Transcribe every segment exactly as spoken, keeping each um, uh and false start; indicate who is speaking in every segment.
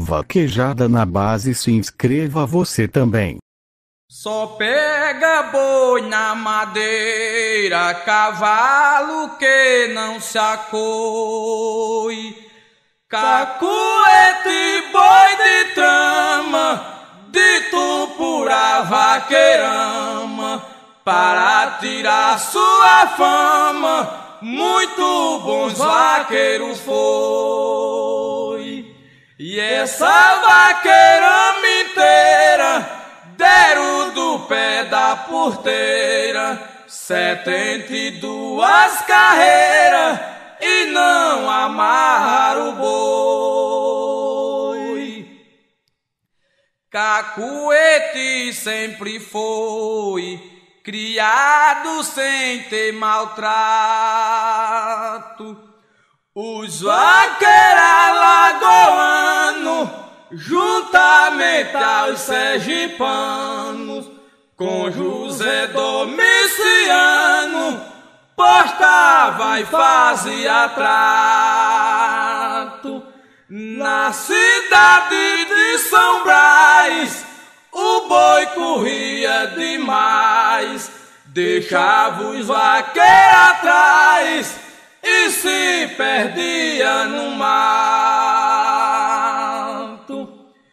Speaker 1: vaquejada na base, se inscreva você também.
Speaker 2: Só pega boi na madeira, cavalo que não se acoe. Cacuete, boi de trama, de tupura vaqueirama, para tirar sua fama, muito bons vaqueiros foi. E essa vaqueirama inteira deram do pé da porteira setenta e duas carreiras e não amarraram o boi. Cacuete sempre foi criado sem ter maltrato. Os vaqueiros alagoanos, juntamente aos sergipanos, com José Domiciano, postava e fazia trato. Na cidade de São Brás, o boi corria demais, deixava os vaqueiros atrás e se perdia no mato.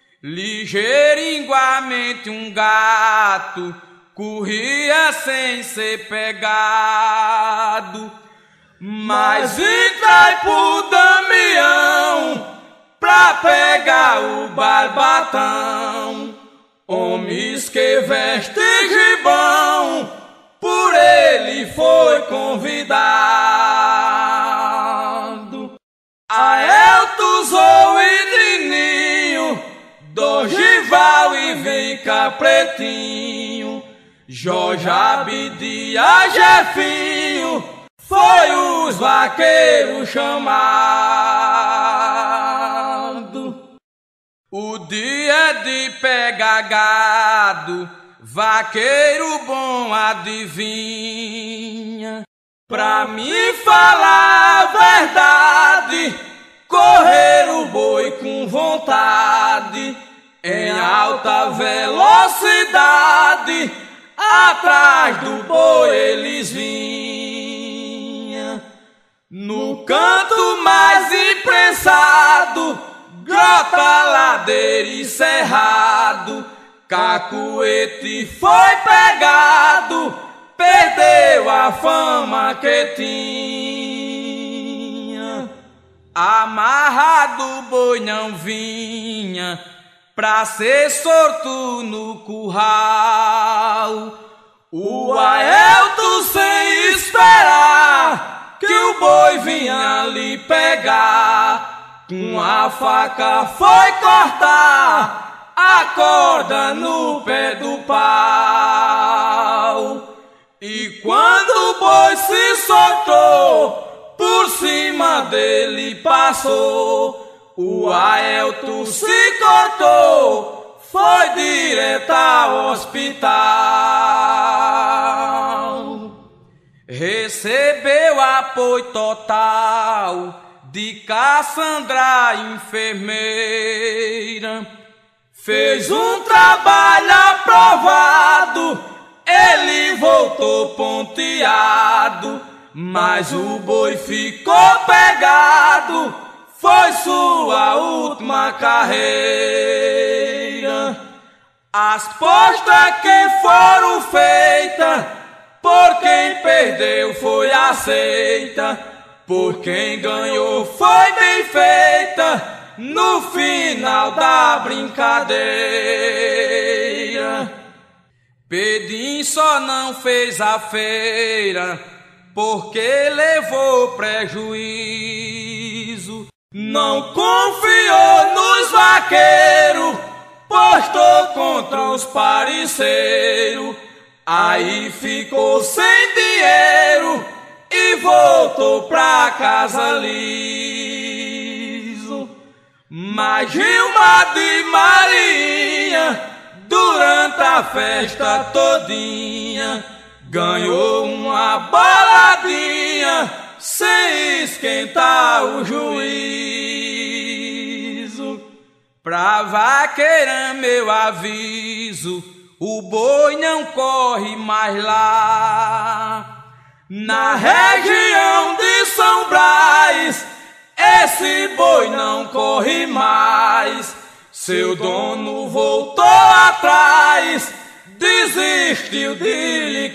Speaker 2: Ligeiramente um gato corria sem ser pegado, mas Itaipu Damião pra pegar o barbatão. Homens que vestem gibão, por ele foi convidado. Aelto, Zou e Dininho, Dorgival e vem cá Pretinho, Jorge Abdias, Jefinho, foi os vaqueiros chamados. O dia de pegar gado, vaqueiro bom adivinha. Pra me falar a verdade, correr o boi com vontade, em alta velocidade, atrás do boi eles vinham. No canto mais imprensado, grota, ladeira e cerrado, Cacuete foi pegado, perdeu a fama que tinha. Amarrado o boi não vinha pra ser sorto no curral. O Aelto, sem esperar que o boi vinha lhe pegar, com a faca foi cortar a corda no pé do pau. E quando o boi se soltou, por cima dele passou, o Aelto se cortou, foi direto ao hospital. Recebeu apoio total de Cassandra, enfermeira. Fez um trabalho aprovado, ele voltou ponteado, mas o boi ficou pegado, foi sua última carreira. As postas que foram feitas, por quem perdeu foi aceita, por quem ganhou foi bem feita, no final da brincadeira. Pedim só não fez a feira, porque levou prejuízo. Não confiou nos vaqueiros, postou contra os parceiros, aí ficou sem dinheiro e voltou pra casa liso. Mas Gilmar de Marinha, durante a festa todinha, ganhou uma boladinha sem esquentar o juízo. Pra vaqueira meu aviso, o boi não corre mais lá. Na região de São Brás, esse boi não corre mais. Seu dono voltou atrás, desistiu de lhe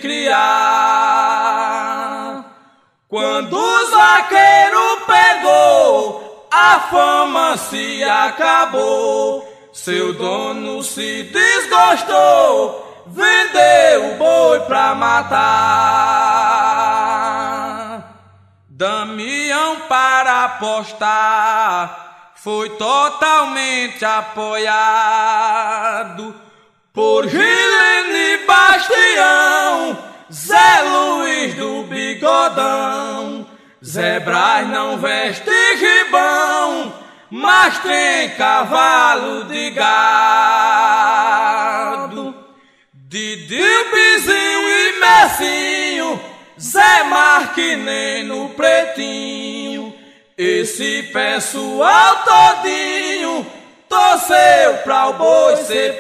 Speaker 2: criar. Quando os vaqueiros pegou, a fama se acabou. Seu dono se desgostou, vendeu o boi pra matar. Damião, para apostar, foi totalmente apoiado por Gilene Bastião, Zé Luiz do Bigodão. Zé Brás não veste gibão, mas tem cavalo de gado. Didil, Bizinho e Messinho, Zé Marquiném no Pretinho. Esse pessoal todinho torceu pra o boi ser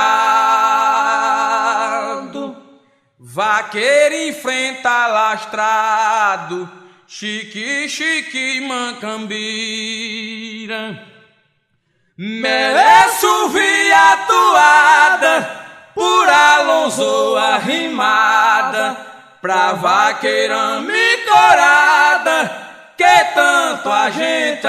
Speaker 2: pegado. Vaqueiro enfrenta lastrado, Chique, Chique, Mancambira. Mereço viatuada por Alonso arrimada, pra vaqueira me corada, que tanto a gente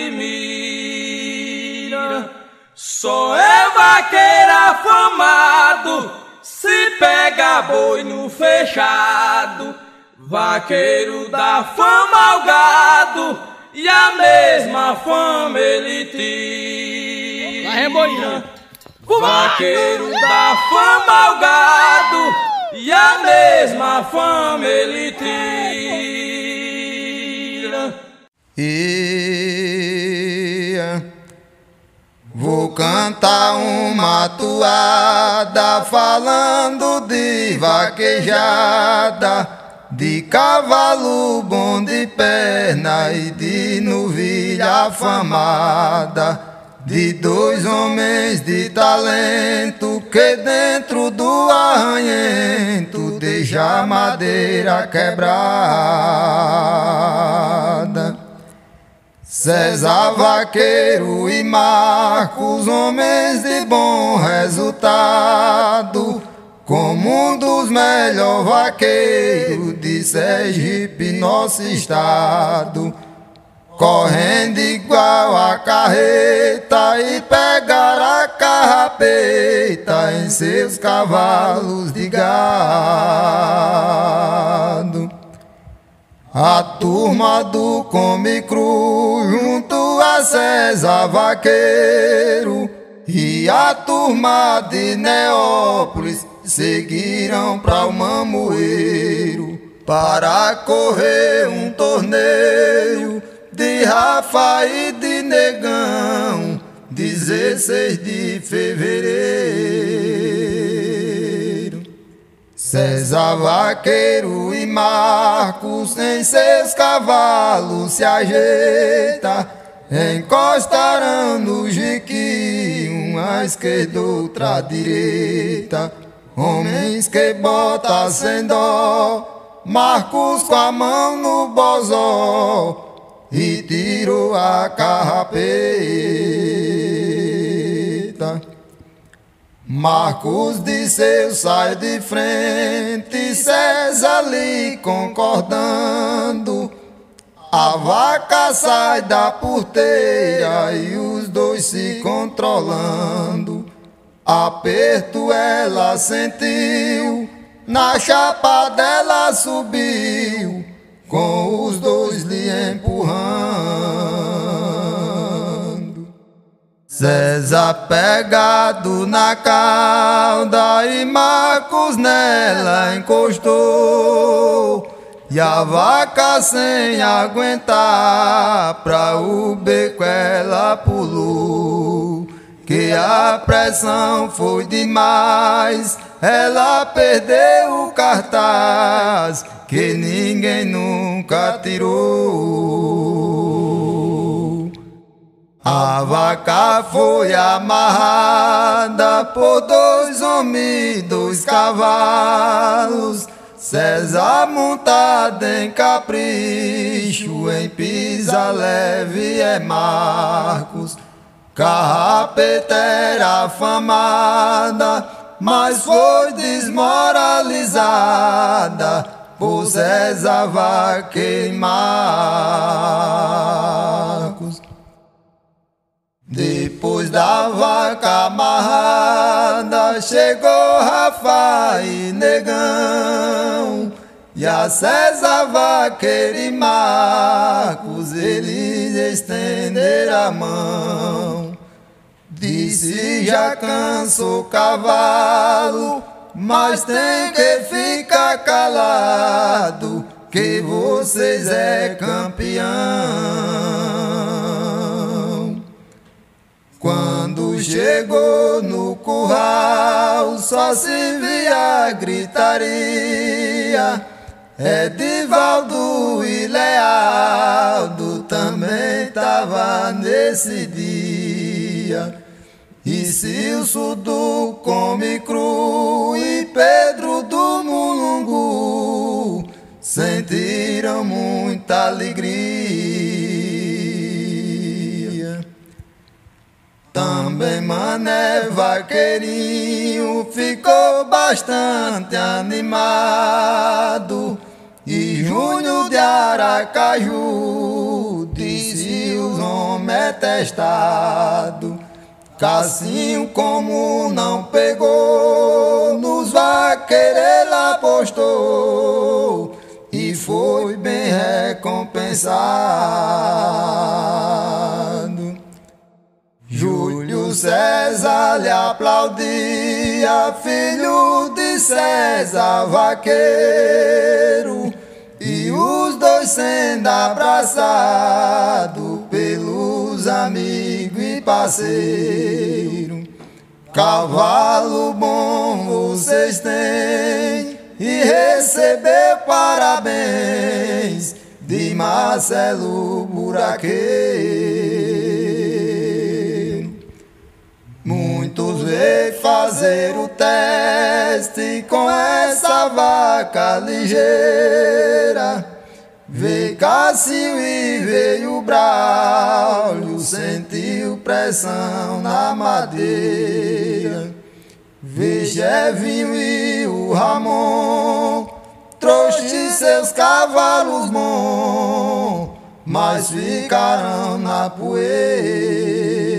Speaker 2: admira. Só é vaqueiro afamado, se pega boi no fechado. Vaqueiro dá fama ao gado, e a mesma fama ele tira. Vaqueiro dá fama ao gado, e a mesma fama ele tira.
Speaker 3: E vou cantar uma toada falando de vaquejada, de cavalo bom de perna e de novilha afamada, de dois homens de talento que dentro do arranhento deixa a madeira quebrada. César Vaqueiro e Marcos, homens de bom resultado, como um dos melhores vaqueiros de Sergipe, nosso estado, correndo igual a carreta e pegar a carrapeita em seus cavalos de gado. A turma do Come Cru junto a César Vaqueiro e a turma de Neópolis seguiram para o Mamoeiro para correr um torneio de Rafa e de Negão, dezesseis de fevereiro. César Vaqueiro e Marcos em seus cavalos se ajeita, encostaram no jiqui, uma à esquerda, outra à direita. Homens que botam sem dó, Marcos com a mão no bozó e tirou a carrapeita. Marcos disse: eu saio de frente, César ali concordando. A vaca sai da porteira e os dois se controlando. Aperto ela sentiu, na chapa dela subiu, com os dois lhe empurrando. César pegado na cauda e Marcos nela encostou, e a vaca sem aguentar pra o beco ela pulou. Que a pressão foi demais, ela perdeu o cartaz que ninguém nunca tirou. A vaca foi amarrada por dois homens e dois cavalos. César montado em capricho, em pisa leve é Marcos. Carrapeta era afamada, mas foi desmoralizada por César Vaqueiro e Marcos. Depois da vaca amarrada, chegou Rafa e Negão, e a César Vaqueiro e Marcos, eles estenderam a mão. Disse: já cansou o cavalo, mas tem que ficar calado, que vocês é campeão. Quando chegou no curral, só se via gritaria. Edivaldo e Lealdo também tava nesse dia. E Cilso do Come Cru e Pedro do Mulungu sentiram muita alegria. Também Mané Vaqueirinho ficou bastante animado, e Júnior de Aracaju disse: os homens testados. Cassinho, como não pegou, nos vaqueiros ele apostou e foi bem recompensado. Júlio César lhe aplaudia, filho de César Vaqueiro, e os dois sendo abraçados pelos amigos e parceiros. Cavalo bom vocês têm, e recebeu parabéns de Marcelo Buraqueiro. Muitos veio fazer o teste com essa vaca ligeira. Veio Cássio e veio Braulio, sentiu pressão na madeira. Veio Chevinho e o Ramon, trouxe seus cavalos bons, mas ficaram na poeira.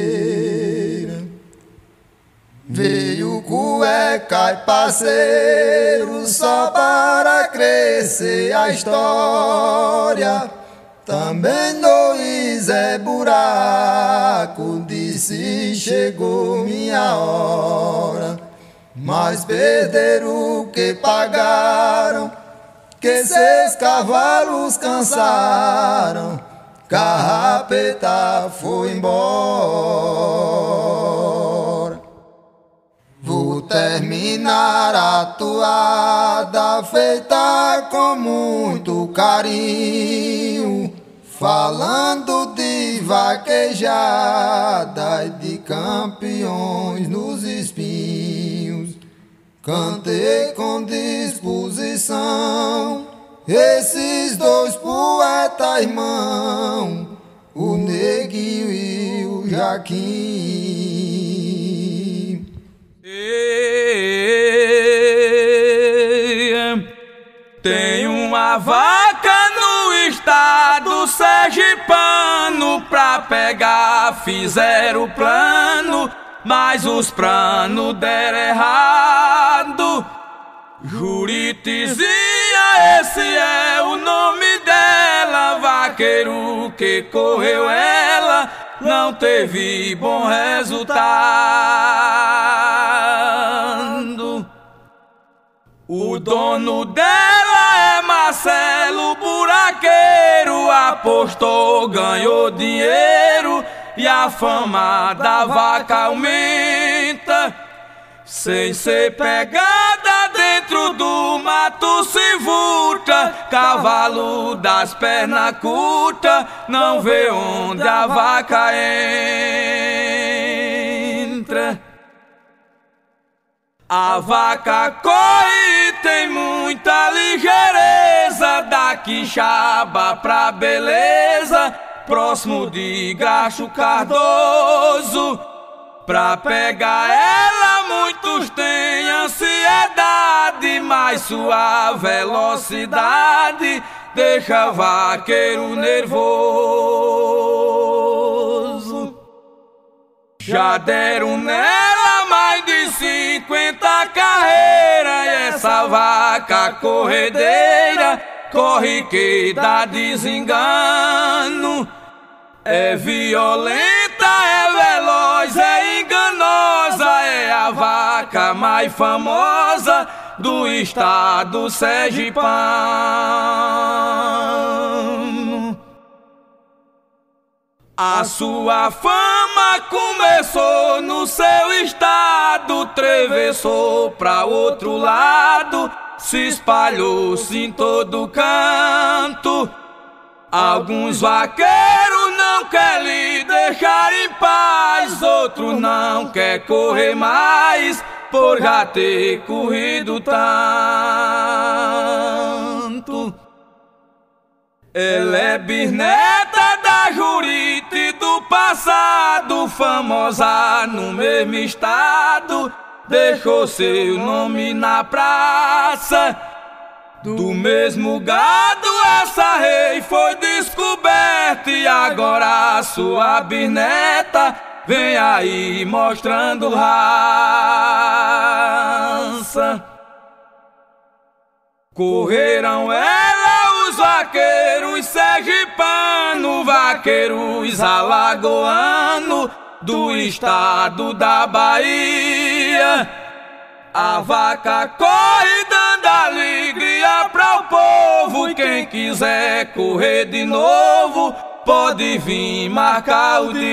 Speaker 3: Veio Cueca e parceiro só para crescer a história. Também Luiz é buraco, disse: chegou minha hora. Mas perderam o que pagaram, que seus cavalos cansaram. Carrapeta foi embora. Vou terminar a toada feita com muito carinho, falando de vaquejada e de campeões nos espinhos. Cantei com disposição esses dois poetas irmãos, o Neguinho e o Jaquim.
Speaker 2: Tem uma vaca no estado sergipano, pra pegar fizeram plano, mas os planos deram errado. Juritezinha, esse é o nome dela, vaqueiro que correu ela, não teve bom resultado. O dono dela é Marcelo Buraqueiro, apostou, ganhou dinheiro e a fama da vaca aumenta. Sem ser pegada dentro dentro do mato se vulta, cavalo das pernas curtas, não vê onde a vaca entra. A vaca corre e tem muita ligeireza, da Quixaba pra Beleza, próximo de Gacho Cardoso. Pra pegar ela muitos têm ansiedade, mas sua velocidade deixa vaqueiro nervoso. Já deram nela mais de cinquenta carreiras, e essa vaca corredeira corre que dá desengano. É violenta, é veloz, é enganosa, é a vaca mais famosa do estado sergipano. A sua fama começou no seu estado, atravessou pra outro lado, se espalhou-se em todo canto. Alguns vaqueiros não querem lhe deixar em paz, outros não querem correr mais, por já ter corrido tanto. Ela é bisneta da Jurite do passado, famosa no mesmo estado, deixou seu nome na praça. Do mesmo gado essa rei foi descoberta, e agora a sua bisneta vem aí mostrando raça. Correram ela os vaqueiros sergipanos, vaqueiros alagoanos do estado da Bahia. A vaca corre dando alegria para o povo, e quem quiser correr de novo pode vir marcar o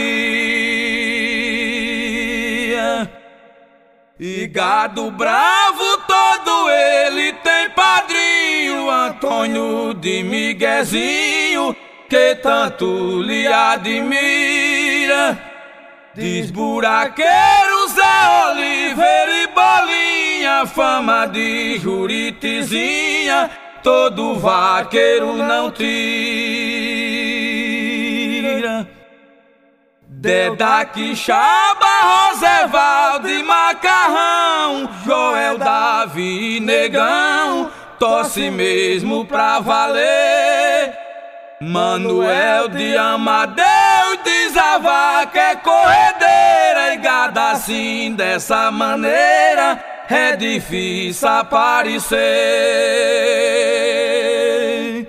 Speaker 2: dia. E gado bravo todo ele tem padrinho, Antônio de Miguezinho, que tanto lhe admira. Diz buraqueiro, Zé Oliveira e Bolinha, fama de Juritezinha, todo vaqueiro não tira. Deda Quixaba, Rosevaldo e Macarrão, Joel, Davi e Negão, torce mesmo pra valer. Manuel de Amadeu diz a vaca é corredeira, e gado assim dessa maneira é difícil aparecer.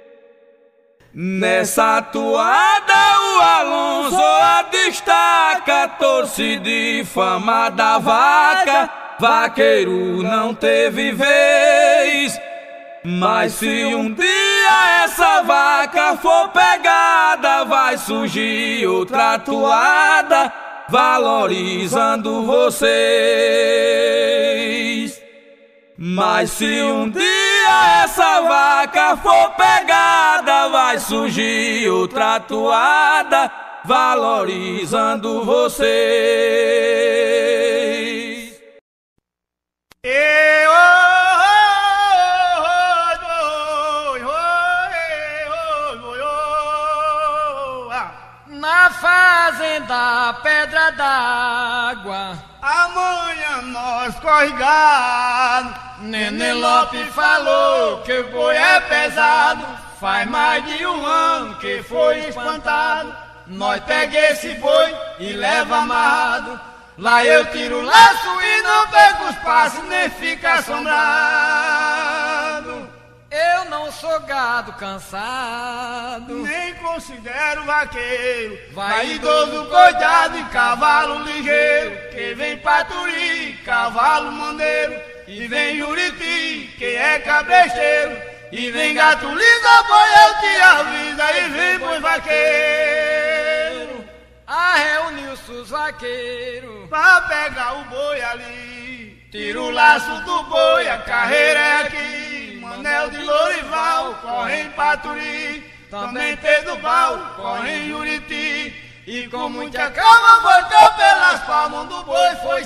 Speaker 2: Nessa toada o Alonso a destaca, torcida e fama da vaca, vaqueiro não teve vez. Mas se um dia essa vaca for pegada, vai surgir outra toada valorizando vocês. Mas se um dia essa vaca for pegada, vai surgir outra toada valorizando vocês.
Speaker 4: Eu na fazenda Pedra d'Água, amanhã nós corre gado. Nenê Lopes falou que o boi é pesado, faz mais de um ano que foi espantado. Nós pega esse boi e leva amarrado, lá eu tiro o laço e não pego os passos, nem fica assombrado. Eu não sou gado cansado, nem considero vaqueiro, vaidoso, coitado e cavalo ligeiro, que vem paturir, cavalo mandeiro, e vem Juriti, que é cabresteiro, e vem gato liso, boi eu te avisa, e vem boi vaqueiro. Ah, reuniu-se os vaqueiros pra pegar o boi ali. tira o laço do boi, a carreira é aqui. Manel de Lourival, corre em Paturi, também Pedro Bal, corre em Juriti. E com muita calma voltou pelas palmas do boi, foi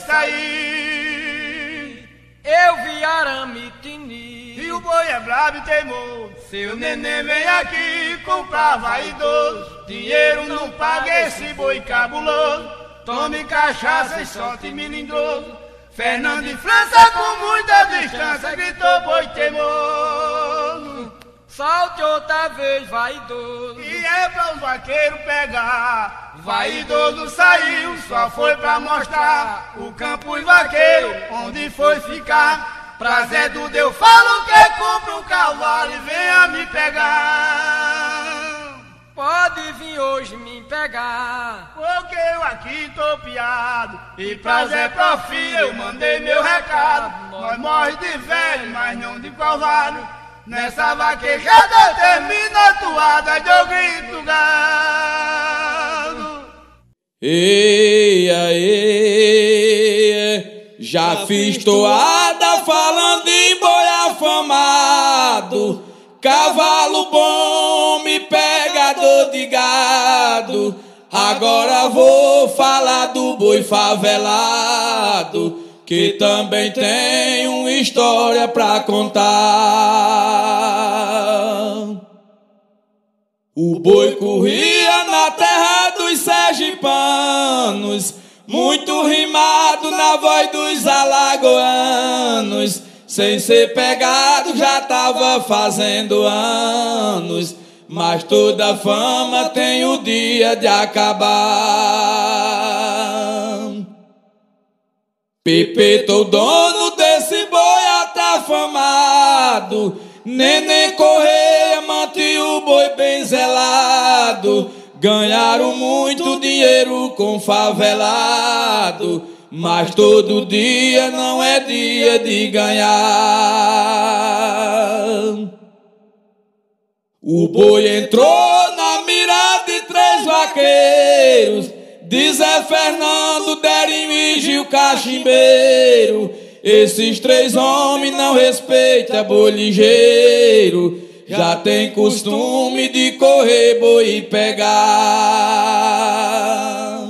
Speaker 4: sair.
Speaker 2: Eu vi arame tini,
Speaker 4: e o boi é brabo e teimoso. Seu neném vem aqui comprar vaidoso, dinheiro não paga esse boi cabuloso. Tome cachaça e solte melindroso. Fernando de França com muita distância gritou boi teimoso.
Speaker 2: Solte outra vez, vaidoso.
Speaker 4: E é pra os vaqueiros pegar. Vaidoso saiu, só foi pra mostrar o campo e vaqueiro onde foi ficar. Pra Zé Duda eu falo que compra um cavalo e venha me pegar.
Speaker 2: Pode vir hoje me pegar,
Speaker 4: porque eu aqui tô piado. E pra Zé Profi eu mandei meu recado. Nós morre de velho, mas não de covarde. Nessa vaquejada termina a toada de eu grito gado.
Speaker 2: Eia, eia, já fiz toada falando em boi afamado. Cavalo bom, me pegador de gado. Agora vou falar do boi favelado, que também tem uma história pra contar. O boi corria na terra dos sergipanos, muito rimado na voz dos alagoanos. Sem ser pegado já tava fazendo anos, mas toda fama tem o dia de acabar. Pepeto, o dono desse boi atafamado, Neném Correia mantinha o boi bem zelado. Ganharam muito dinheiro com favelado, mas todo dia não é dia de ganhar. O boi entrou na mira de três vaqueiros, de Zé Fernando, Derinho e Gil Cachimbeiro. Esses três homens não respeitam boi ligeiro, já tem costume de correr boi e pegar.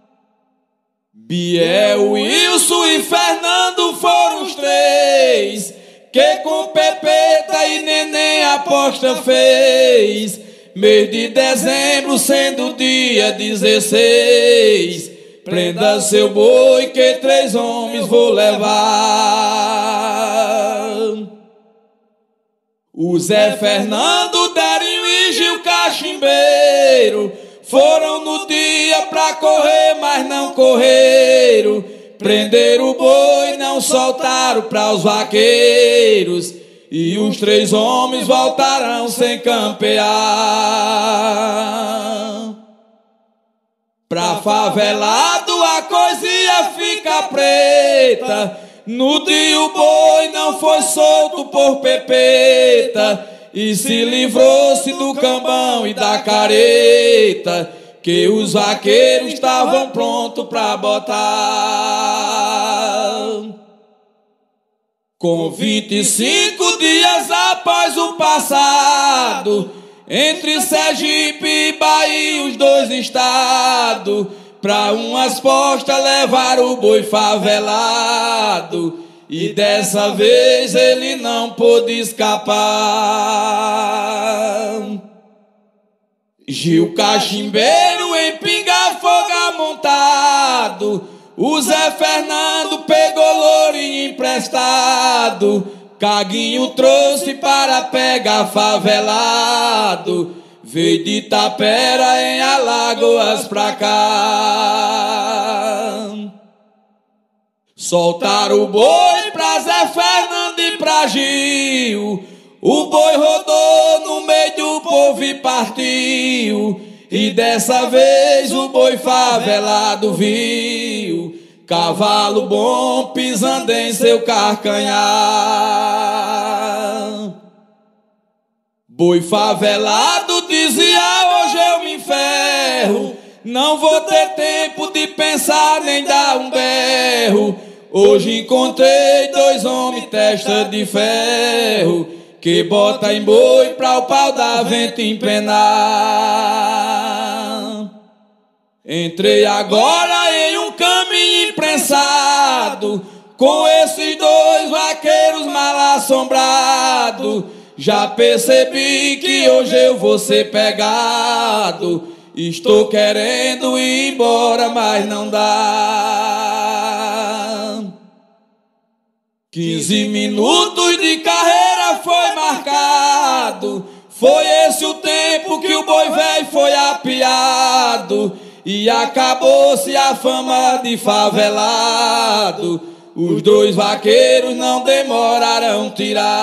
Speaker 2: Biel, Wilson e Fernando foram os três que com Pepeta e Neném aposta fez. Mês de dezembro, sendo dia dezesseis, prenda seu boi que três homens vou levar. O Zé Fernando, Derinho e Gil Cachimbeiro foram no dia pra correr, mas não correram. Prenderam o boi, não soltaram pra os vaqueiros, e os três homens voltarão sem campear. Pra favelado a coisinha fica preta, no dia o boi não foi solto por Pepeta, e se livrou-se do cambão e da careta, que os vaqueiros estavam prontos pra botar. Com vinte e cinco dias após o passado, entre Sergipe e Bahia, os dois estados, pra umas postas levar o boi favelado, e dessa vez ele não pôde escapar. Gil Cachimbeiro em pinga fogo montado, o Zé Fernando pegou lourinho emprestado, Caguinho trouxe para pegar favelado, veio de Tapera em Alagoas pra cá. Soltaram o boi pra Zé Fernando e pra Gil, o boi rodou no meio do povo e partiu, e dessa vez o boi favelado viu cavalo bom pisando em seu carcanhar. Boi favelado dizia: hoje eu me enferro, não vou ter tempo de pensar nem dar um berro. Hoje encontrei dois homens testa de ferro, que bota em boi pra o pau da vento empenar. Entrei agora em um caminho imprensado, com esses dois vaqueiros mal assombrados. Já percebi que hoje eu vou ser pegado. Estou querendo ir embora, mas não dá. Quinze minutos de carreira foi marcado. Foi esse o tempo que o boi velho foi apiado. E acabou-se a fama de favelado. Os dois vaqueiros não demorarão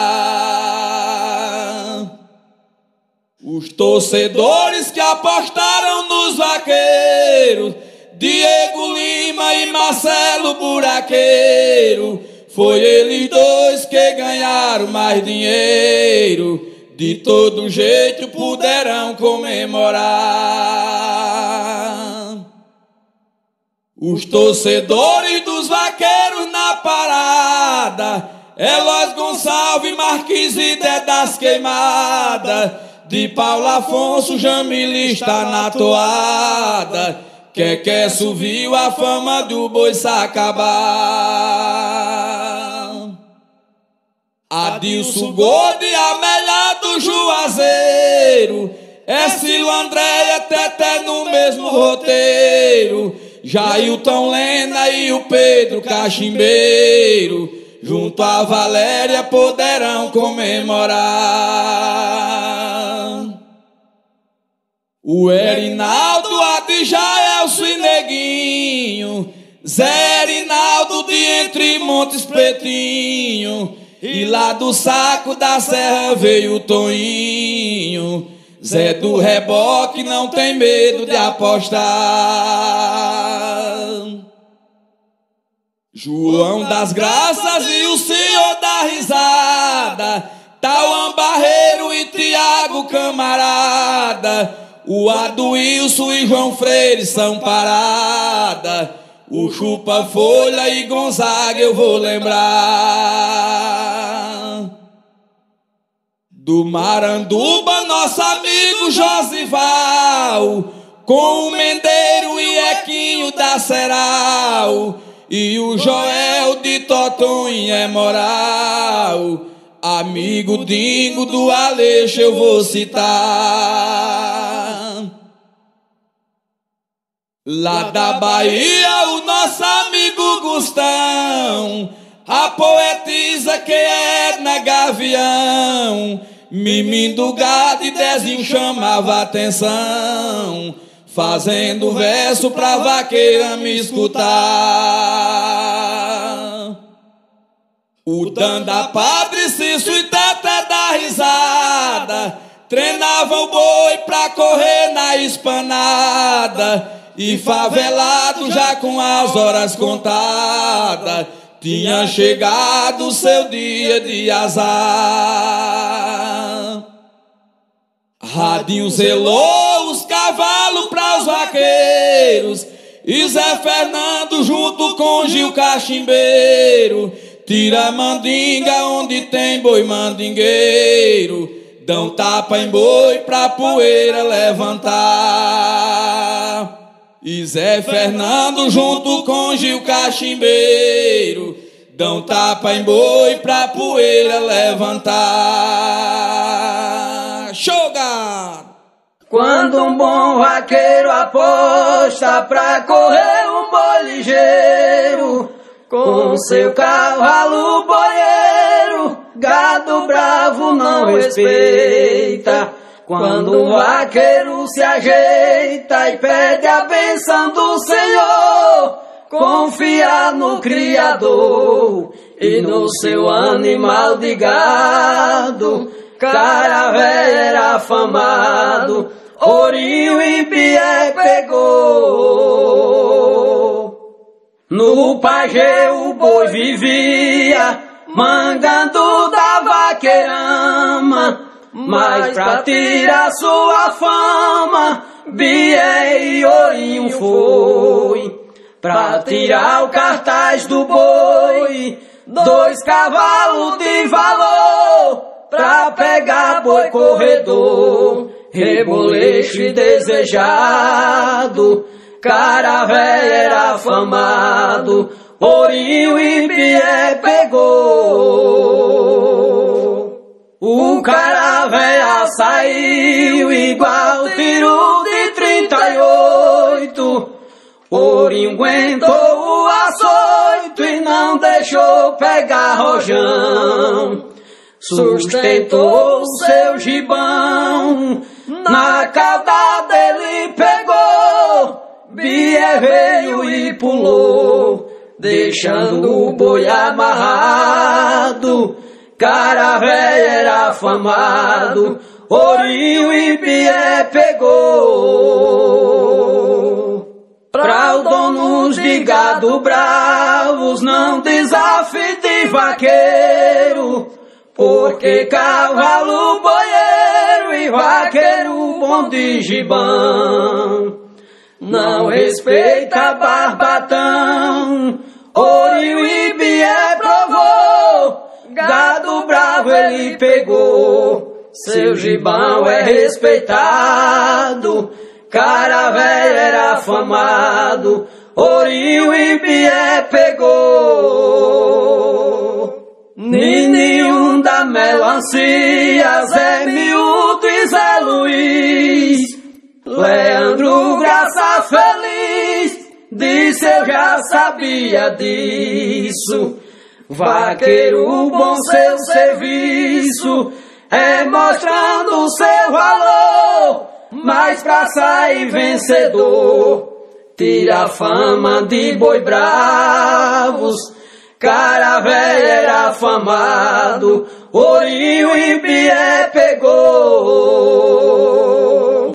Speaker 2: tirar. Os torcedores que apostaram nos vaqueiros, Diego Lima e Marcelo Buraqueiro, foi eles dois que ganharam mais dinheiro. De todo jeito puderam comemorar. Os torcedores dos vaqueiros na parada, Eloy Gonçalves, Marquiside das Queimadas, de Paulo Afonso, Jamile está na toada. Que que subiu a fama do boi Sacabá. Adilson Gordo, a melhor do Juazeiro, é Cilo Andréia, Teté no mesmo roteiro. Jailton Lena e o Pedro Cachimbeiro, junto a Valéria poderão comemorar. O Erinaldo, Adjaelso e Neguinho, Zé Erinaldo de Entre Montes Pretinho, e lá do Saco da Serra veio o Toinho. Zé do Reboque não tem medo de apostar. João das Graças e o Senhor da Risada, Tauan Barreiro e Tiago Camarada, o Aduilson e João Freire são parada. O Chupa Folha e Gonzaga eu vou lembrar. Do Maranduba, nosso amigo Josival, com o Mendeiro e Equinho da Ceral, e o Joel de Totonho é moral. Amigo Dingo do Aleixo eu vou citar. Lá da Bahia, o nosso amigo Gustão, a poetisa que é Edna Gavião, Mimim do Gado e Dezinho chamava atenção, fazendo verso pra vaqueira me escutar. O Danda Padre Cício e Teté da Risada treinavam o boi pra correr na espanada, e favelado já com as horas contadas tinha chegado o seu dia de azar. Radinho zelou os cavalos para os vaqueiros, e Zé Fernando junto com Gil Cachimbeiro tira mandinga onde tem boi mandingueiro, dão tapa em boi pra poeira levantar. E Zé Fernando junto com Gil Cachimbeiro dão tapa em boi pra poeira levantar. Show, gado!
Speaker 4: Quando um bom vaqueiro aposta pra correr um boi ligeiro, com seu cavalo boieiro, gado bravo não respeita. Quando o vaqueiro se ajeita e pede a bênção do Senhor, confia no Criador e no seu animal de gado. Cara velho era afamado, Ourinho em Pié pegou. No pajé o boi vivia, mangando da vaqueirama, mas pra tirar sua fama, Bié e Ourinho foi
Speaker 5: pra tirar o cartaz do boi, dois cavalos de valor, pra pegar boi corredor, reboleixo e desejado, cara véia era afamado, Ourinho e Bié pegou. O cara véia saiu igual tiro de trinta e oito, Ourinho aguentou o açoito e não deixou pegar rojão. Sustentou seu gibão, na cauda dele pegou, Bié veio e pulou, deixando o boi amarrado, cara véia era afamado, Ourinho e Bié pegou. Pra o donos de gado bravos não desafie de vaqueiro, porque cavalo boieiro e vaqueiro bom de gibão não respeita barbatão. Ourinho e Bié provou, gado bravo ele pegou, seu gibão é respeitado, cara véia era afamado, Ourinho e Bié pegou. Nininho da melancia, Zé Miúdo e Zé Luiz, Leandro Graça Feliz, disse eu já sabia disso. Vaqueiro bom seu serviço, é mostrando o seu valor, mas pra sair vencedor, tira a fama de boi bravos, cara véia era afamado, Ourinho e Bié pegou.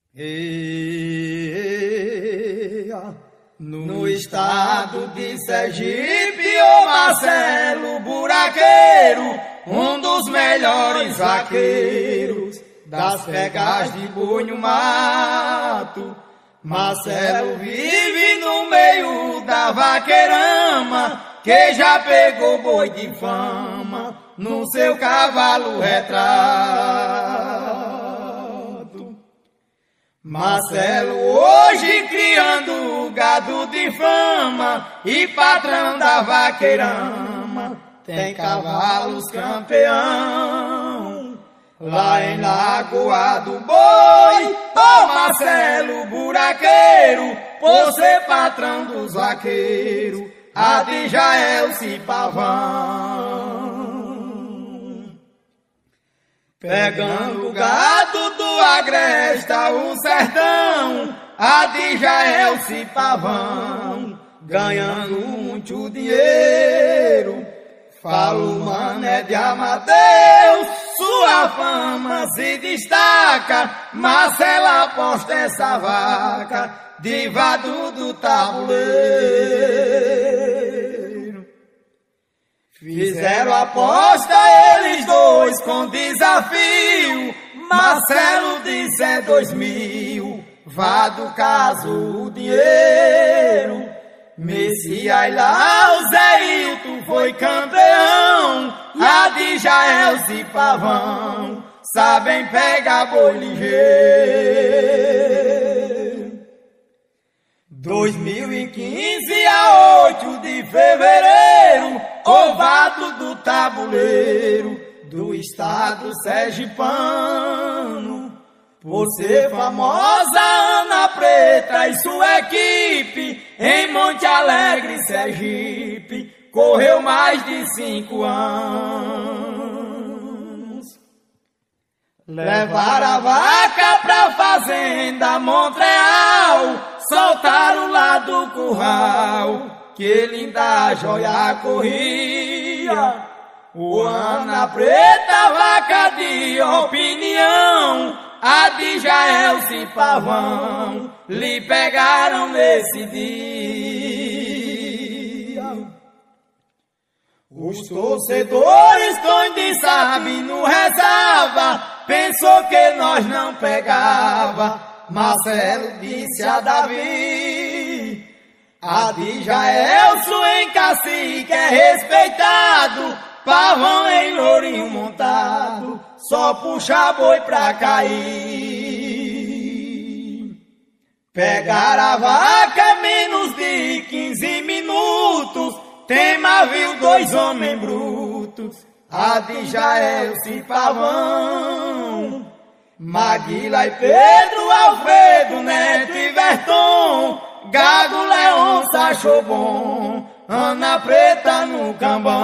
Speaker 3: No estado de Sergipe, o Marcelo Buraqueiro, um dos melhores vaqueiros das pegas de boi no mato. Marcelo vive no meio da vaqueirama, que já pegou boi de fama no seu cavalo retrato. Marcelo hoje criando gado de fama e patrão da vaqueirama, tem cavalos campeão lá em Lagoa do Boi. Ô Marcelo Buraqueiro, por ser patrão dos vaqueiros, a de Jaelce Pavão. Pegando o gado do Agresta, o sertão, a de Jaelce Pavão, ganhando muito dinheiro. Falo, mané de Amadeus, sua fama se destaca, Marcela aposta essa vaca, divado do tabuleiro. Fizeram aposta eles dois com desafio, Marcelo disse é dois mil, vá do caso o dinheiro. Messias lá, o Zé Hilton foi campeão, a de Jaelce Pavão, sabem pegar boi ligeiro. dois mil e quinze a oito de fevereiro, ovado do tabuleiro do estado sergipano, por ser famosa Ana Preta e sua equipe, em Monte Alegre, Sergipe, correu mais de cinco anos. Levaram a vaca pra fazenda Montreal, soltaram lá do curral, que linda joia corria. O Ana Preta, vaca de opinião, a de Jaelce Pavão, lhe pegaram nesse dia. Os torcedores, quando sabem, não rezava, pensou que nós não pegava. Marcelo disse a Davi, A de Jaelson em cacique é respeitado, pavão em lourinho montado, só puxa boi pra cair. Pegar a vaca é menos de quinze minutos, Tema viu dois homens brutos, a de Jaelson e pavão. Maguila e Pedro, Alfredo, Neto e Verton, Gago, Leonça achou bom, Ana Preta no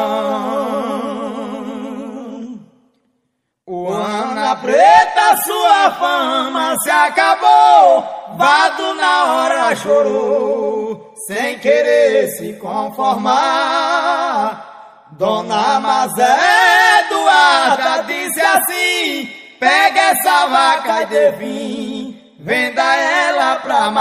Speaker 3: cambão. O Ana Preta, sua fama se acabou, Vado na hora chorou, sem querer se conformar. Dona Mazé Eduarda disse assim: pega essa vaca e devim, venda ela pra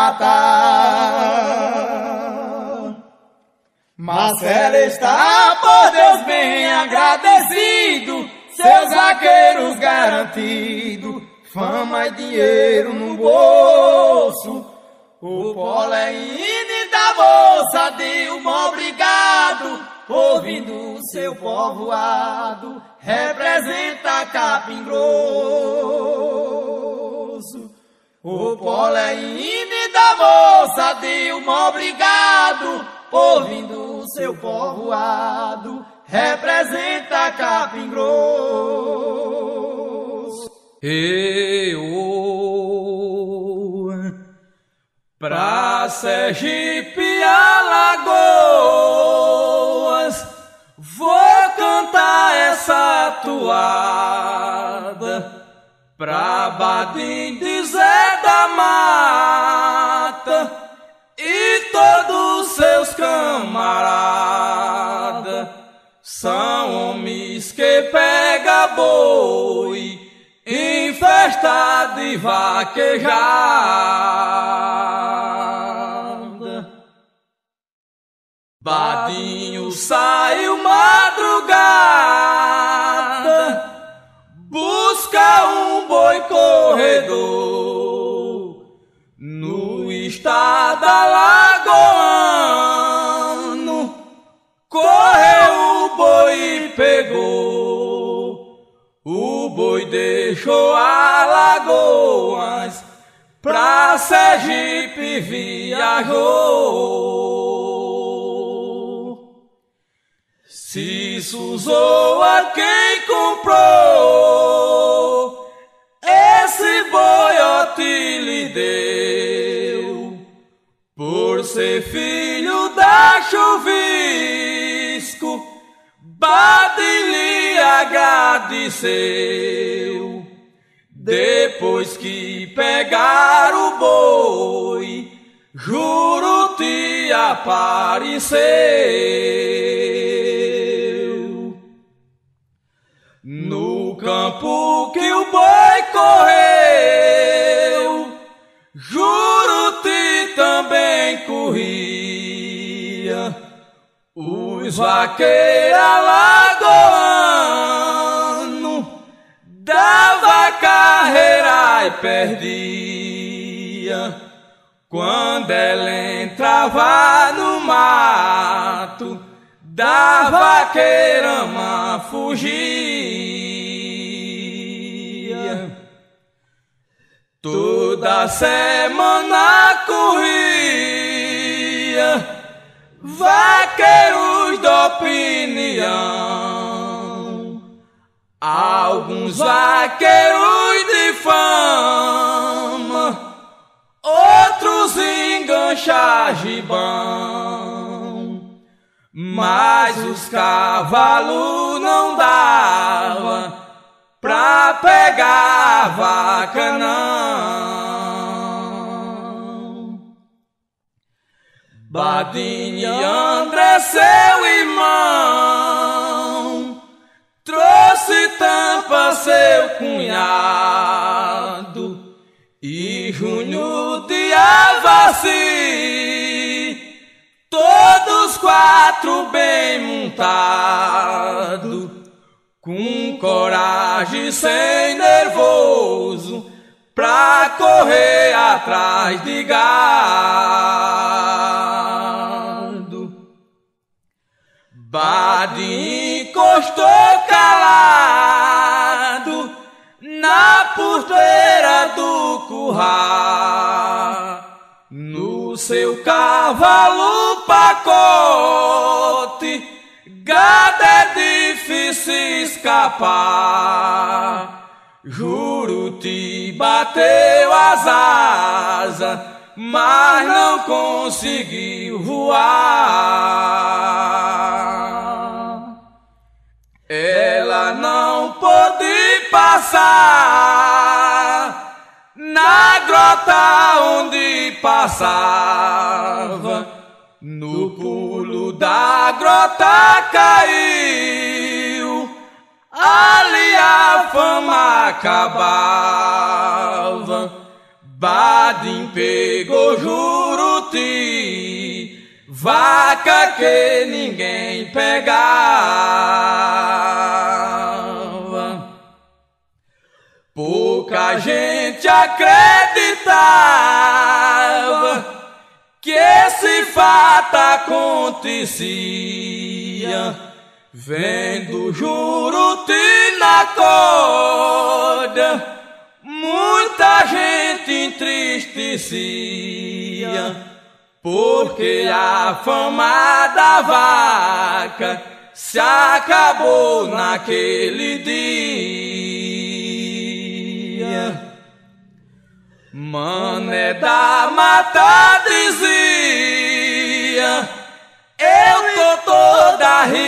Speaker 3: matar. Marcelo está, por Deus, bem agradecido, seus vaqueiros garantido, fama e dinheiro no bolso. O Poleine da bolsa Dilma obrigado, ouvindo seu povoado, representa Capim Grosso. O Poleine da bolsa Dilma obrigado, ouvindo seu povoado, representa Capim Grosso.
Speaker 2: Eu pra Sergipe, Alagoas, vou cantar essa toada pra Badim de Zé da Mata e todos seus camaradas. São homens que pega boi em festa de vaquejada. Badinho saiu madrugada, busca um boi corredor no estado alagoano. Correu o boi e pegou, o boi deixou Alagoas, pra Sergipe viajou. Se Suzou a quem comprou, esse boiote lhe deu, por ser filho da Chuvisco, Badim lhe agradeceu. Depois que pegar o boi, Juruti apareceu. No campo que o boi correu, Juruti também corria. Os vaqueiros alagoanos dava carreira e perdia. Quando ela entrava no mato, da vaqueirama fugia. Toda semana corria vaqueiros de opinião, alguns vaqueiros de fama, outros enganchar gibão, mas os cavalos não davam pra pegar a vaca não. Badim e André, seu irmão, trouxe Tampa, seu cunhado, e Júnior de Avaci, todos quatro bem montados, com coragem sem nervoso, pra correr atrás de gado. Bade encostou calado na porteira do curral, no seu cavalo pacote, gado é difícil escapar. Juruti bateu as asas, mas não conseguiu voar. Ela não pôde passar na grota onde passava. No pulo da grota caiu, ali a fama acabava. Badim pegou Juruti, vaca que ninguém pegava. Pouca gente acreditava que esse fato acontecia, vendo Juruti na corda, muita gente entristecia, porque a fama da vaca se acabou naquele dia. Mané da Mata dizia: eu tô todo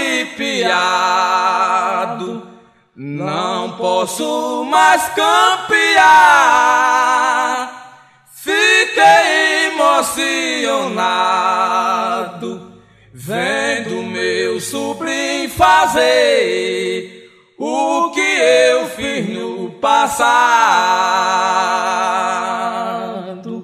Speaker 2: arrepiado, não posso mais campear. Fiquei emocionado vendo meu sobrinho fazer o que eu fiz no passado.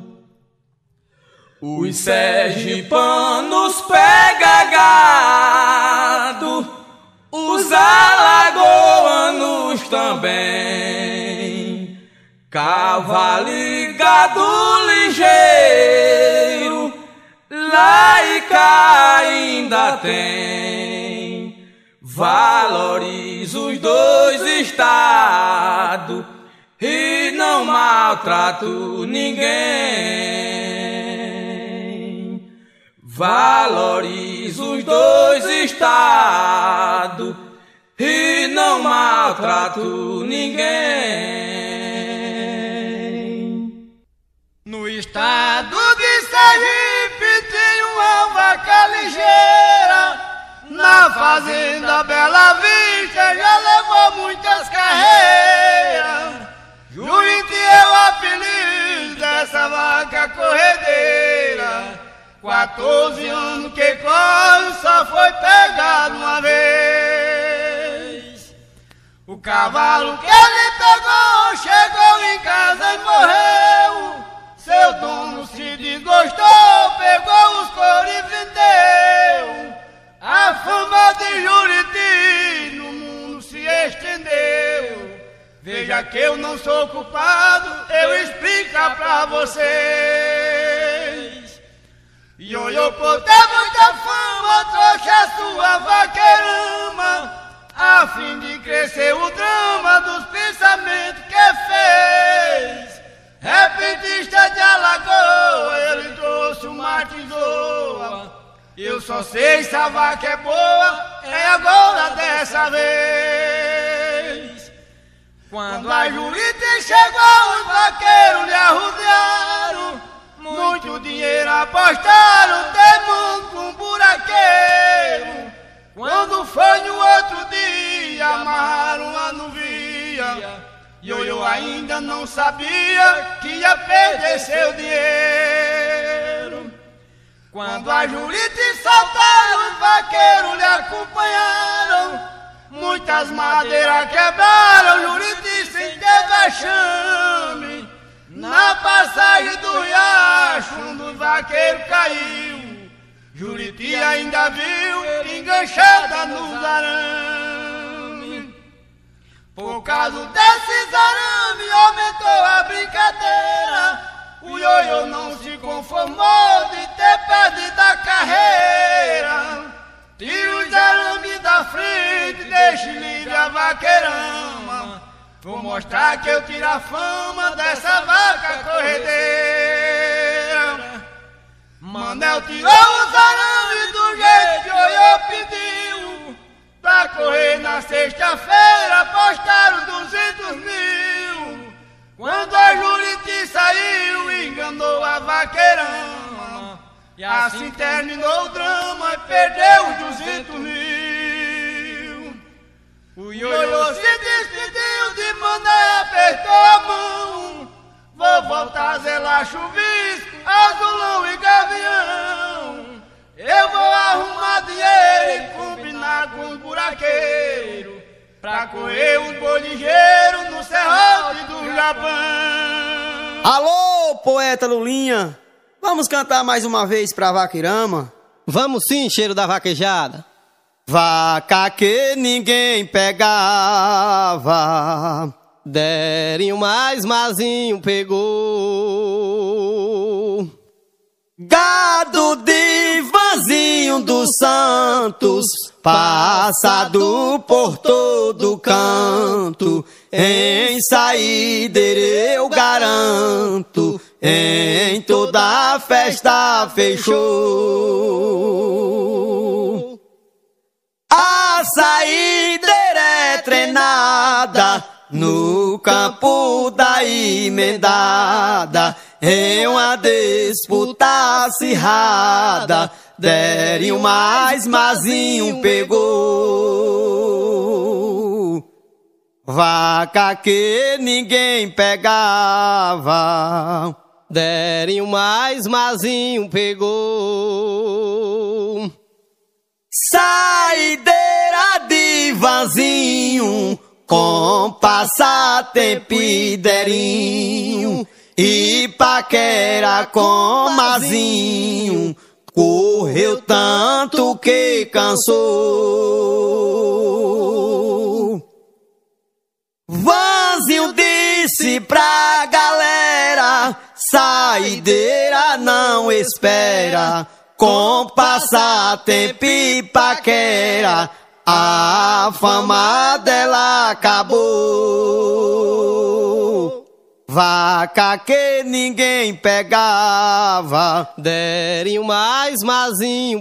Speaker 2: Os sergipanos pegam gado, os alagoanos também, cavalo e gado ligeiro, lá e cá ainda tem. Valoriza os dois estados e não maltrato ninguém. Valoriza os dois estados e não maltrato ninguém.
Speaker 4: No estado de Sergipe tem uma vaca ligeira, na fazenda Bela Vista já levou muitas carreiras. Juruti é o apelido dessa vaca corredeira, quatorze anos que corre, só foi pegado uma vez. O cavalo que ele pegou chegou em casa e morreu. Seu dono se desgostou, pegou os couro e vendeu. A fama de Juruti no mundo se estendeu. Veja que eu não sou culpado, eu explico pra vocês. Ioiô, por ter muita fama, trouxe a sua vaqueirama, a fim de crescer o drama dos pensamentos que fez. Repentista de Alagoa, ele trouxe uma tesoura. Eu só sei se a vaca é boa, é agora dessa vez. Quando a Juruti chegou, os vaqueiros lhe arrodearam, muito dinheiro apostaram, temendo com um buraqueiro. Quando foi no outro dia, amarraram a novia, e eu ainda não sabia que ia perder seu dinheiro. Quando a Juruti saltaram, os vaqueiros lhe acompanharam, muitas madeiras quebraram, Juruti sem ter vexame. Na passagem do riacho, um dos vaqueiros caiu, Juruti ainda viu enganchada nos arames. Por causa desses arames aumentou a brincadeira. O ioiô não se conformou de ter perdido a carreira. Tira os arames gente deixe livre a vaqueirama. Vou mostrar que eu tiro a fama dessa vaca corredeira. Manel tirou os arames do jeito que Ioiô pediu. Pra correr na sexta-feira apostaram duzentos mil. Quando a Juriti saiu, enganou a vaqueirama. E assim terminou o drama e perdeu os duzentos mil. O Ioiô se despediu de Mané, apertou a mão. Vou voltar a zelar chuvisco, azulão e gavião. Eu vou arrumar dinheiro e combinar com os buraqueiros pra correr os boligeiros no serrote do Japão.
Speaker 6: Alô, poeta Lulinha, vamos cantar mais uma vez pra vaqueirama?
Speaker 7: Vamos sim, cheiro da vaquejada.
Speaker 6: Vaca que ninguém pegava,
Speaker 7: Derinho mais mazinho pegou.
Speaker 6: Gado de Vanzinho dos Santos, passado por todo canto, em saideira eu garanto, em toda festa fechou. A saideira é treinada no campo da emendada, em uma disputa acirrada, Derinho mais mazinho pegou. Vaca que ninguém pegava,
Speaker 7: Derinho mais mazinho pegou.
Speaker 6: Saideira de Vanzinho, com passatempo e Derinho, e paquera com Mazinho, correu tanto que cansou. Vanzinho disse pra galera, saideira não espera, com passatempo e paquera, a fama dela acabou. Vaca que ninguém pegava,
Speaker 7: Derinho mais mazinho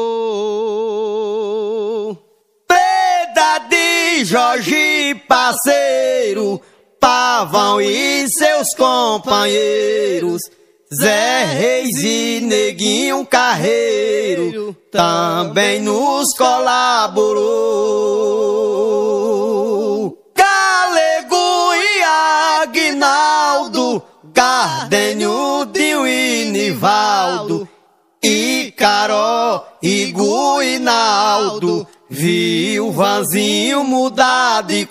Speaker 7: pegou.
Speaker 6: Preda de Jorge parceiro, Pavão e seus companheiros, Zé Reis e Neguinho Carreiro, também nos colaborou. Galego e Aguinaldo, Gardênio, Dinho e Nivaldo, e Caró e Guinaldo, viu Vanzinho mudar de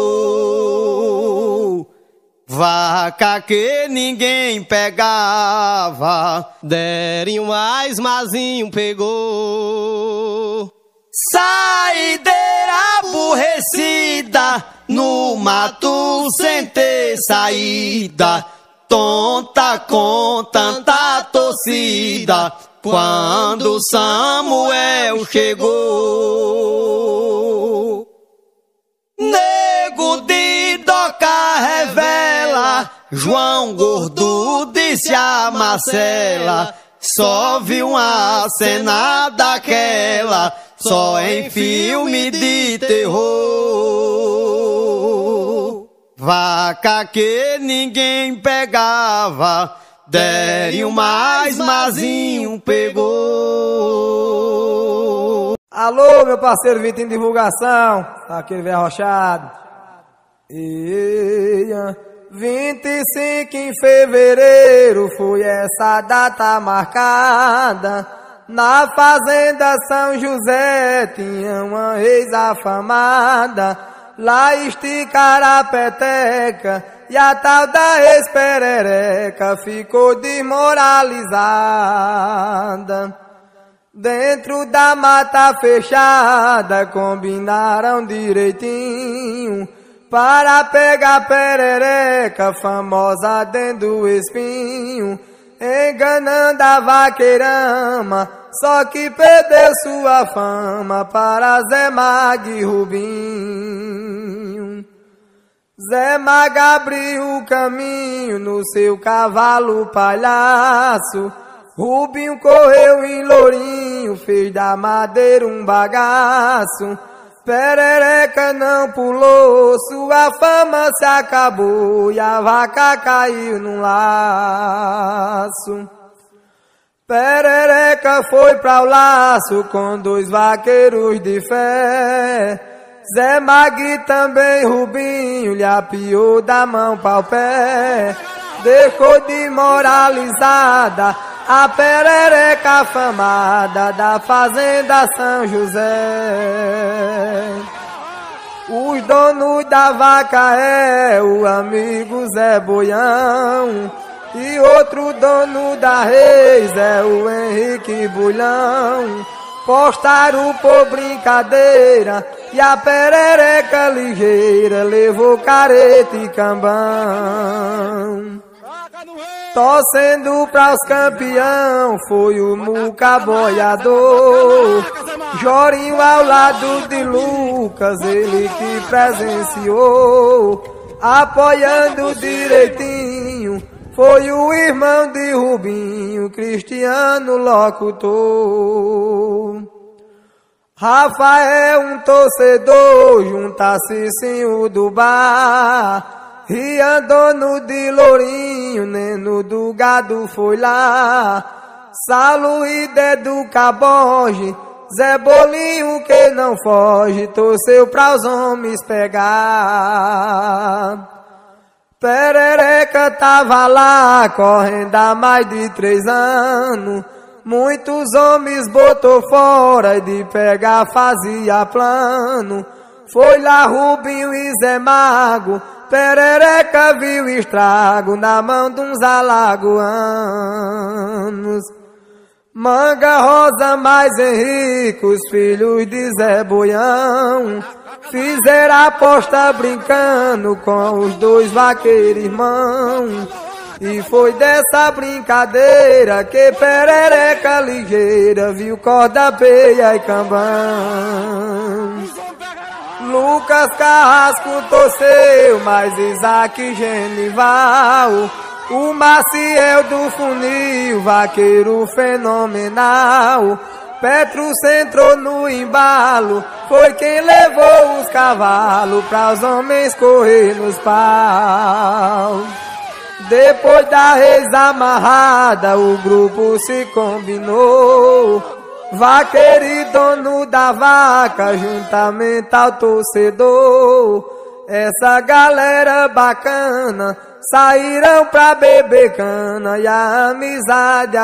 Speaker 6: cor. Vaca que ninguém pegava,
Speaker 7: Derinho mais mazinho pegou.
Speaker 6: Saideira aborrecida, no mato sem ter saída, tonta com tanta torcida, quando Samuel chegou. Nego de Doca revela, João Gordo disse a Marcela, só viu uma cena daquela, só em filme de terror. Vaca que ninguém pegava, Derinho mais mazinho pegou.
Speaker 3: Alô, meu parceiro Vitinho Divulgação, aquele velho arrochado. Eia, vinte e cinco em fevereiro foi essa data marcada. Na fazenda São José tinha uma ex-afamada. Lá esticaram a peteca e a tal da ex-perereca ficou desmoralizada. Dentro da mata fechada combinaram direitinho para pegar perereca famosa dentro do espinho. enganando a vaqueirama, só que perdeu sua fama para Zé Maga e Rubinho. Zé Maga abriu o caminho no seu cavalo palhaço, Rubinho correu em Lourinho, fez da madeira um bagaço. Perereca não pulou, sua fama se acabou e a vaca caiu num laço. Perereca foi pra o laço com dois vaqueiros de fé. Zé Maga também Rubinho lhe apiou da mão pau pé. Deixou de moralizada a perereca afamada da fazenda São José. Os donos da vaca é o amigo Zé Boião, e outro dono da reis é o Henrique Bulhão. Postaram por brincadeira e a perereca ligeira levou careta e cambão. Torcendo para os campeão foi o Muca boiador, Jorinho ao lado de Lucas, ele que presenciou. Apoiando direitinho foi o irmão de Rubinho, Cristiano locutor. Rafael um torcedor junta-se sim o do bar, Rian dono de Lourinho, Neno do gado foi lá. Salo e Dedo Caboge, Zé Bolinho que não foge, torceu pra os homens pegar. Perereca tava lá, correndo há mais de três anos. Muitos homens botou fora e de pegar fazia plano. Foi lá Rubinho e Zé Mago, Perereca viu estrago na mão de uns alagoanos. Manga Rosa mais Henrique, os filhos de Zé Boião, fizeram aposta brincando com os dois vaqueiros irmãos. E foi dessa brincadeira que Perereca ligeira viu corda, peia e cambão. Lucas Carrasco torceu, mas Isaac Genival, o Maciel do Funil, vaqueiro fenomenal. Petrus entrou no embalo, foi quem levou os cavalos para os homens correr nos paus. Depois da reis amarrada, o grupo se combinou. Vaqueiro e dono da vaca, juntamente ao torcedor. Essa galera bacana saíram pra beber cana e a amizade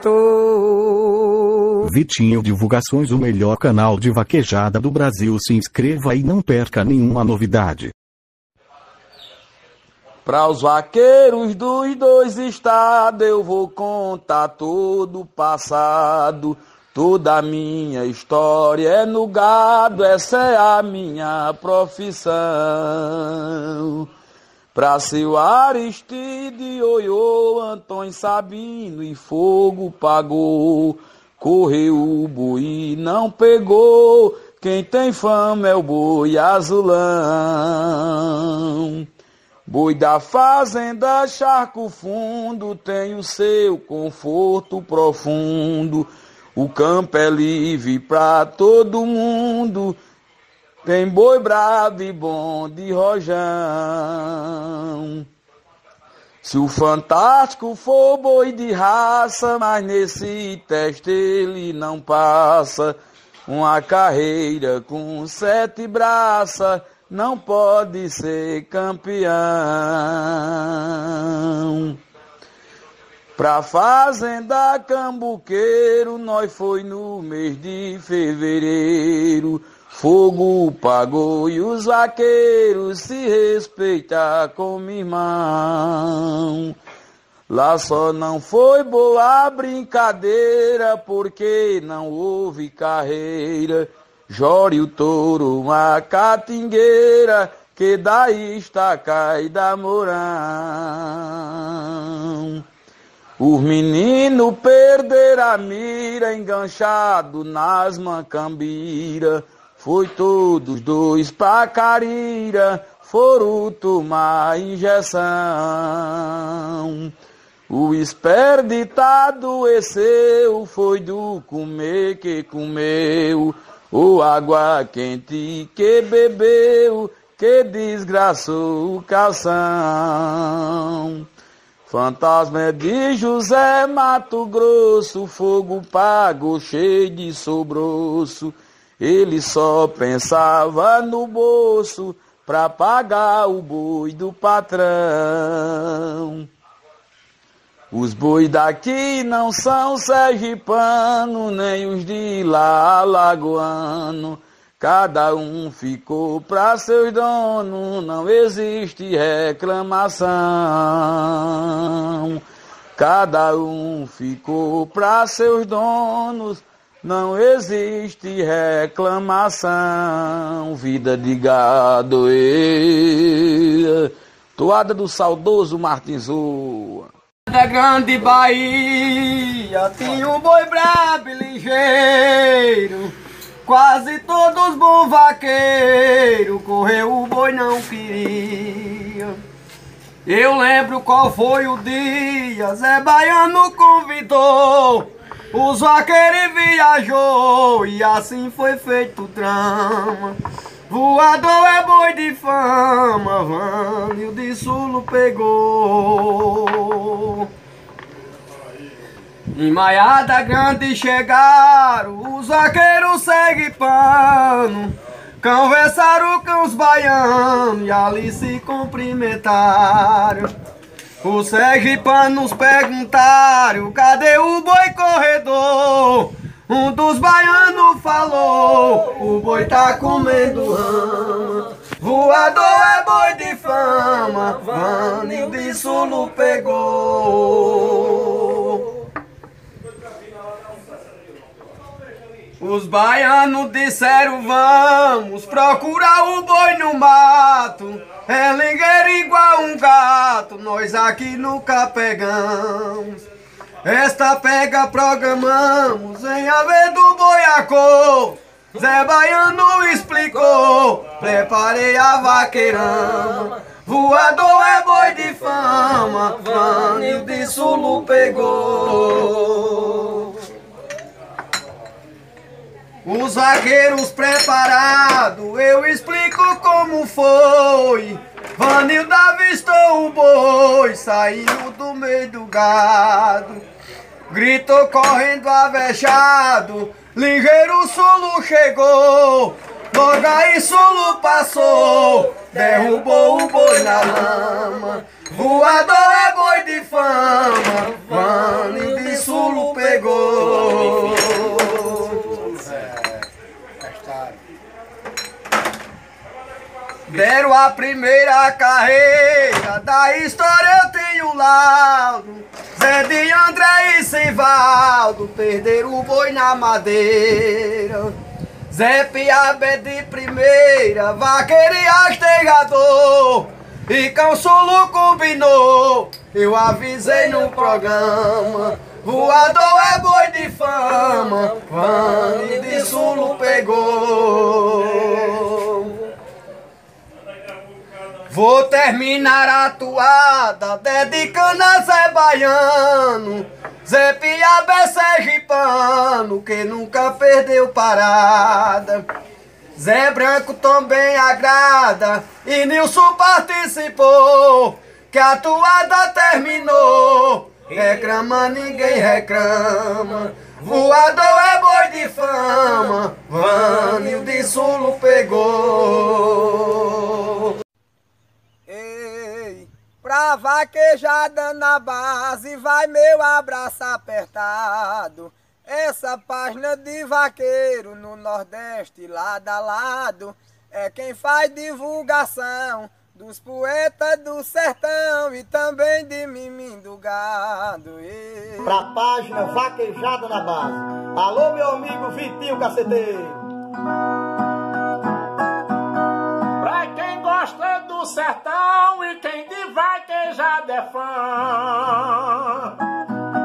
Speaker 3: aumentou.
Speaker 1: Vitinho Divulgações, o melhor canal de vaquejada do Brasil. Se inscreva e não perca nenhuma novidade.
Speaker 2: Pra os vaqueiros dos dois estados eu vou contar todo o passado. Toda a minha história é no gado, essa é a minha profissão. Pra seu Aristide, Oiô, Antônio Sabino e fogo pagou. Correu o boi, não pegou, quem tem fama é o boi azulão. Boi da fazenda, charco fundo, tem o seu conforto profundo. O campo é livre pra todo mundo, tem boi bravo e bom de rojão. Se o Fantástico for boi de raça, mas nesse teste ele não passa. Uma carreira com sete braças não pode ser campeão. Pra fazenda Cambuqueiro, nós foi no mês de fevereiro. Fogo pagou e os vaqueiros se respeitar como irmão. Lá só não foi boa brincadeira, porque não houve carreira. Jore o touro, uma catingueira, que daí estaca e dá morão. Os meninos perderam a mira, enganchado nas macambiras. Foi todos dois pra Carira, foram tomar injeção. O esperditado adoeceu, foi do comer que comeu, o água quente que bebeu, que desgraçou o calção. Fantasma de José Mato Grosso, fogo pago cheio de sobroço. Ele só pensava no bolso pra pagar o boi do patrão. Os bois daqui não são sergipano, nem os de lá alagoano. Cada um ficou pra seus donos, não existe reclamação. Cada um ficou pra seus donos, não existe reclamação. Vida de gado, e... toada do saudoso Martinzoa.
Speaker 4: Da grande Bahia tinha um boi brabo e ligeiro, quase todos bons vaqueiros, correu o boi não queria. Eu lembro qual foi o dia, Zé Baiano convidou os vaqueiros e viajou, e assim foi feito o drama. Voador é boi de fama, Vânio de Sulo pegou. Em Maiada Grande chegaram os vaqueiros sergipano, conversaram com os baianos e ali se cumprimentaram. Os sergipanos perguntaram, cadê o boi corredor? Um dos baianos falou, o boi tá comendo rama. Voador é boi de fama, Vânio de Sulo pegou. Os baianos disseram, vamos procurar o boi no mato. É ligueiro igual um gato, nós aqui nunca pegamos. Esta pega programamos em a ver do boi a cor. Zé Baiano explicou, preparei a vaqueirama. Voador é boi de fama, Vânio de Sulo pegou. Os vaqueiros preparados, eu explico como foi. Vanilda avistou o boi, saiu do meio do gado. Gritou correndo avexado, ligeiro Sulo chegou. Logo aí Sulo passou, derrubou o boi na lama. Voador é boi de fama, Vânio de Sulo pegou. Deram a primeira carreira, da história eu tenho laudo. Zé de André e Sivaldo perderam o boi na madeira. Zé Piabé de primeira, vaqueiro e astegador. E com Sulo combinou, eu avisei no programa. Voador é boi de fama, Vânio de Sulo pegou. Vou terminar a toada dedicando a Zé Baiano, Zé Piabé sergipano, que nunca perdeu parada. Zé Branco também agrada e Nilson participou, que a toada terminou. Reclama, ninguém reclama. Voador é boi de fama, Vânio de Sulo pegou. Pra vaquejada na base vai meu abraço apertado. Essa página de vaqueiro no Nordeste lado a lado é quem faz divulgação dos poetas do sertão e também de mimim do gado. E...
Speaker 8: Pra página Vaquejada na Base. Alô, meu amigo Vitinho Caceteiro.
Speaker 9: Pra quem gosta do sertão e quem de vaquejada é fã,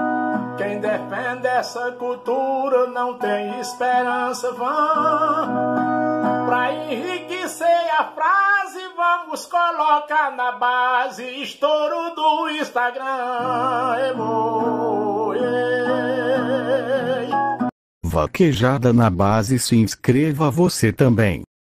Speaker 9: essa cultura não tem esperança vã. Pra enriquecer a frase, vamos colocar na base estouro do Instagram. Emo, ei.
Speaker 1: Vaquejada na base, se inscreva você também.